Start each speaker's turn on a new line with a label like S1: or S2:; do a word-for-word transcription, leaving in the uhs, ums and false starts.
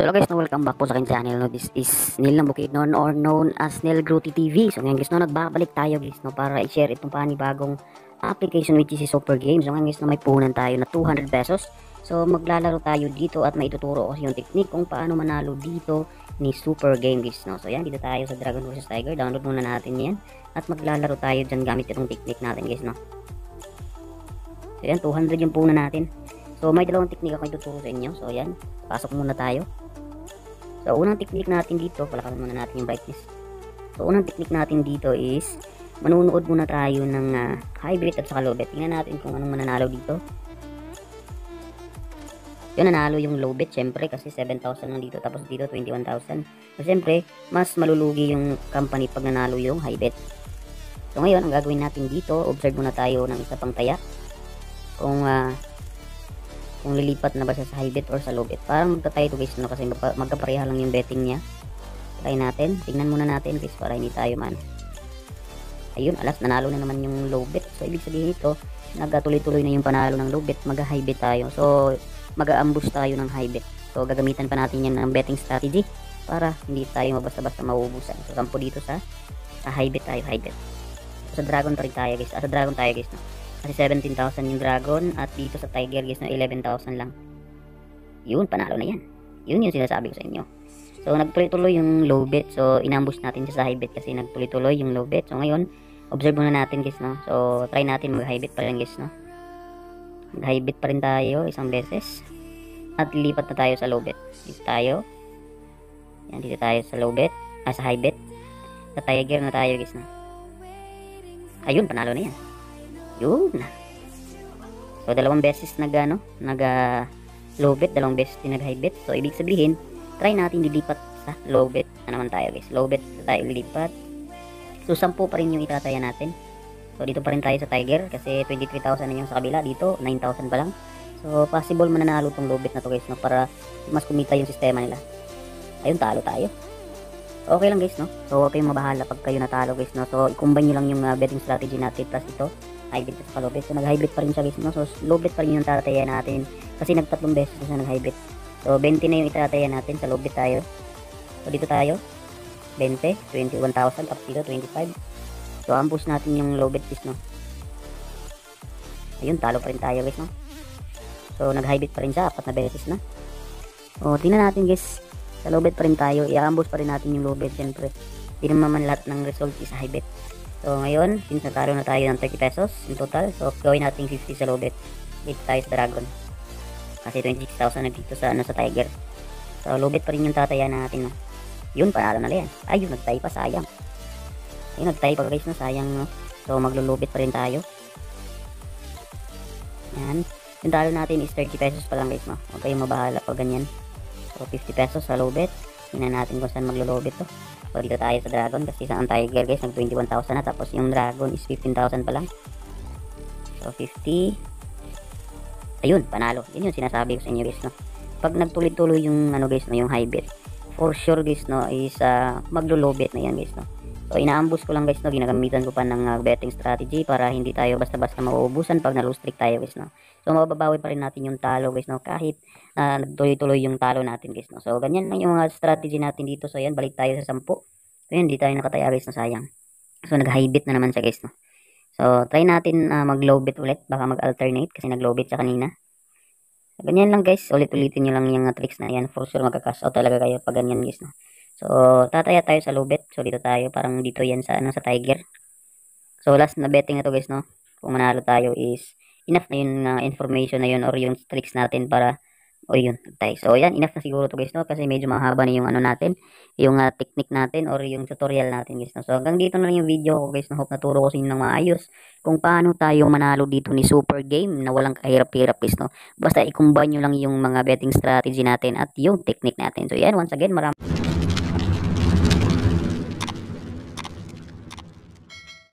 S1: So hello guys, no, welcome back po sa aking channel. No, this is Neil ng Bukidnon or known as Neil Gruty T V. So ngayon guys, no, nagbabalik tayo guys, no, para i-share itong panibagong application which is si Super Games. So ngayon guys, no, may puhunan tayo na two hundred pesos. So maglalaro tayo dito at may ituturo ko yung technique kung paano manalo dito ni Super Game guys, no. So yan, dito tayo sa Dragon versus Tiger. Download muna natin yan at maglalaro tayo dyan gamit itong technique natin guys, no. So yan, two hundred yung puhunan natin. So may dalawang technique ako ituturo sa inyo. So yan, pasok muna tayo. So, unang technique natin dito, palakasan muna natin yung brightness. So, unang technique natin dito is, manunood muna tayo ng uh, hybrid at saka low bet. Tingnan natin kung anong mananalo dito. Yun, nanalo yung low bet, syempre, kasi seven thousand lang dito, tapos dito, twenty-one thousand. So, syempre, mas malulugi yung company pag nanalo yung high bet. So, ngayon, ang gagawin natin dito, observe muna tayo ng isa pang taya. Kung, ah, uh, kung lilipat na ba siya sa high bet or sa low bet. Parang magtatay ito guys, no, kasi magkapareha lang yung betting niya. Try natin, tingnan muna natin guys para hindi tayo man. Ayun, alas, nanalo na naman yung low bet. So ibig sabihin ito, nagatuloy-tuloy na yung panalo ng low bet, mag-high bet tayo. So mag-aambush tayo ng high bet. So gagamitan pa natin yan ng betting strategy para hindi tayo mabasta-basta mauubusan. So sampo dito sa, sa high bet tayo, high bet. So, sa dragon pa rin tayo guys, ah, sa dragon tayo guys, no. Kasi seventeen thousand yung dragon at dito sa tiger guys, no, eleven thousand lang. Yun, panalo na yan. Yun yung sinasabi ko sa inyo. So nagtuloy-tuloy yung low bet. So inambush natin siya sa high bet kasi nagtuloy-tuloy yung low bet. So ngayon, observe muna natin guys, no. So try natin mag high bet pa rin guys, no. Mag high bet pa rin tayo isang beses. At lilipat na tayo sa low bet. Dito tayo. Yan, dito tayo sa low bet. Ah, sa high bet. Sa tiger na tayo guys, no. Ayun, panalo na yan. Yun. So dalawang beses nag ano, nag uh, low bet, dalawang beses din nag high bet. So ibig sabihin, try natin dilipat sa low bet na naman tayo guys. Low bet tayo lilipat. So sampu pa rin yung itataya natin. So dito pa rin tayo sa tiger kasi twenty-three thousand na yung sa kabila, dito nine thousand pa lang. So possible mananalo tong low bet na to guys, no, para mas kumita yung sistema nila. Ayun, talo tayo. Okay lang guys, no. So huwag kayong mabahala pag kayo natalo guys, no. So i-combine nyo lang yung uh, betting strategy natin plus ito hybrid at saka low bet. So nag hybrid pa rin siya guys, no? So low bet pa rin yung tataya natin kasi nagtatlong beses na siya nag hybrid. So twenty na yung itataya natin, sa low bet tayo. So dito tayo twenty, twenty-one thousand, tapos dito twenty-five. So ambush natin yung low bet guys, no. Ayun, talo pa rin tayo guys, no. So nag hybrid pa rin siya, apat na beses na. So tingnan natin guys, sa low bet pa rin tayo, i-ambush pa rin natin yung low bet syempre. Hindi naman lahat ng result is high bet. So ngayon, since natalo na tayo ng thirty pesos in total, so gawin natin fifty sa low bet. Dito tayo sa dragon. Kasi twenty-six thousand na dito sa ano sa tiger. So low bet pa rin yung tataya natin, no. Yun, panalo na yan. Ayun, nagtay pa, sayang. Ayun, nagtay pa guys, no, sayang, no. So maglo-low bet pa rin tayo. Yan. Yung talo natin is thirty pesos pa lang guys, no. Huwag kayong mabahala pag ganyan. So fifty pesos sa low bet. Tingnan natin kung saan maglo-low bet to. So dito tayo sa dragon kasi sa tiger guys nag twenty-one thousand na, tapos yung dragon is fifteen thousand pa lang. So fifty. Ayun, panalo. Yun yung sinasabi ko sa inyo guys, no. Pag nagtuloy-tuloy yung ano guys, no, yung high bet, for sure guys, no, is uh, maglo-low bet na yan guys, no. So inaambush ko lang guys, no, ginagamitan ko pa ng uh, betting strategy para hindi tayo basta-basta mauubusan pag na-lose streak tayo guys, no. So mababawi pa rin natin yung talo guys, no, kahit uh, nagtuloy-tuloy yung talo natin guys, no. So ganyan lang yung uh, strategy natin dito. So yan, balik tayo sa sampu. So yun, hindi tayo nakataya guys, no, sayang. So nag-high bet na naman siya guys, no. So try natin uh, mag-low bet ulit, baka mag-alternate kasi nag-low bet siya kanina. So, ganyan lang guys, ulit-ulitin nyo lang yung uh, tricks na yan. For sure magka-cash out talaga kayo pag ganyan guys, no. So tataya tayo sa low bet. So dito tayo, parang dito yan sa ano, sa tiger. So last na betting na to guys, no. Kung manalo tayo is enough na yung uh, information na yun or yung tricks natin para o yun, tayo. So yan, enough na siguro to guys, no, kasi medyo mahaba na yung ano natin, yung uh, technique natin or yung tutorial natin guys, no. So hanggang dito na lang yung video ko guys, no. Hope naturo ko sa inyo ng maayos kung paano tayo manalo dito ni Super Game na walang kahirap-hirap guys, no. Basta i-combine nyo lang yung mga betting strategy natin at yung technique natin. So yan, once again, maraming